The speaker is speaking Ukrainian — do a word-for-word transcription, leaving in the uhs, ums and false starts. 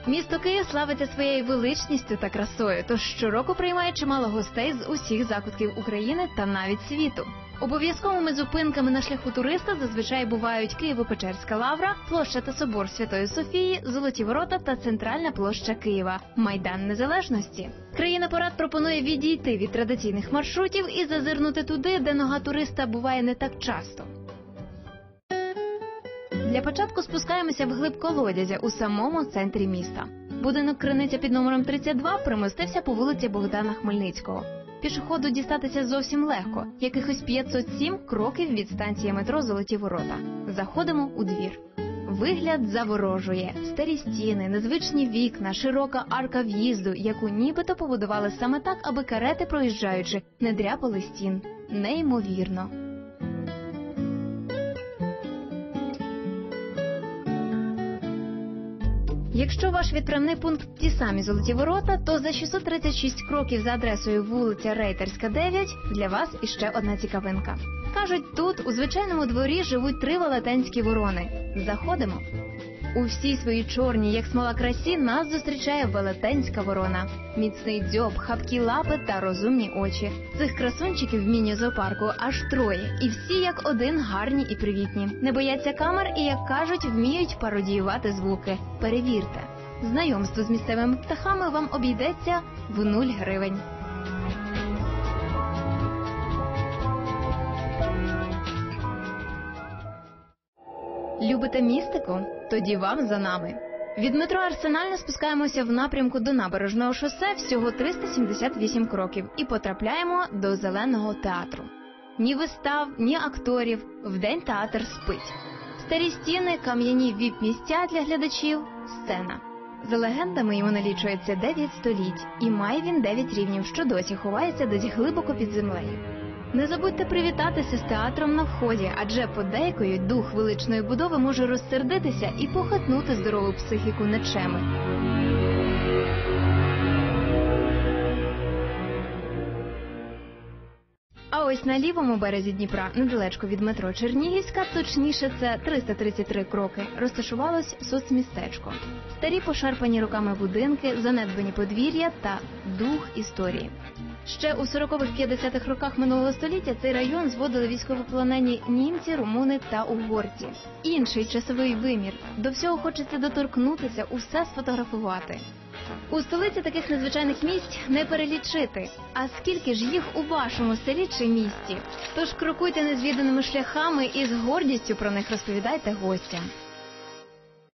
Місто Київ славиться своєю величністю та красою, тож щороку приймає чимало гостей з усіх закутків України та навіть світу. Обов'язковими зупинками на шляху туриста зазвичай бувають Києво-Печерська лавра, площа та собор Святої Софії, Золоті ворота та центральна площа Києва – Майдан Незалежності. Країна-порад пропонує відійти від традиційних маршрутів і зазирнути туди, де нога туриста буває не так часто. Для початку спускаємося вглиб колодязя у самому центрі міста. Будинок «Криниця» під номером тридцять два примостився по вулиці Богдана Хмельницького. Пішоходу дістатися зовсім легко, якихось п'ятсот сім кроків від станції метро «Золоті ворота». Заходимо у двір. Вигляд заворожує. Старі стіни, незвичні вікна, широка арка в'їзду, яку нібито побудували саме так, аби карети, проїжджаючи, не дряпали стін. Неймовірно. Якщо ваш відправний пункт – ті самі Золоті ворота, то за шістсот тридцять шість кроків за адресою вулиця Рейтерська, дев'ять, для вас іще одна цікавинка. Кажуть, тут у звичайному дворі живуть три велетенські ворони. Заходимо. У всій своїй чорній, як смола красі, нас зустрічає велетенська ворона. Міцний дзьоб, хапкі лапи та розумні очі. Цих красунчиків в міні-зоопарку аж троє. І всі як один гарні і привітні. Не бояться камер і, як кажуть, вміють пародіювати звуки. Перевірте. Знайомство з місцевими птахами вам обійдеться в нуль гривень. Любите містику? Тоді вам за нами. Від метро «Арсенальна» спускаємося в напрямку до Набережного шосе всього триста сімдесят вісім кроків і потрапляємо до Зеленого театру. Ні вистав, ні акторів. Вдень театр спить. Старі стіни, кам'яні віп-місця для глядачів, сцена. За легендами, йому налічується дев'ять століть, і має він дев'ять рівнів, що досі ховається десь глибоко під землею. Не забудьте привітатися з театром на вході, адже подейкують, дух величної будови може розсердитися і похитнути здорову психіку нечеми. А ось на лівому березі Дніпра, недалечко від метро Чернігівська, точніше це триста тридцять три кроки, розташувалось соцмістечко. Старі пошарпані роками будинки, занедбані подвір'я та дух історії. Ще у сорокових-п'ятдесятих роках минулого століття цей район зводили військовополонені німці, румуни та угорці. Інший часовий вимір. До всього хочеться доторкнутися, усе сфотографувати. У столиці таких незвичайних місць не перелічити. А скільки ж їх у вашому селі чи місті? Тож крокуйте незвіданими шляхами і з гордістю про них розповідайте гостям.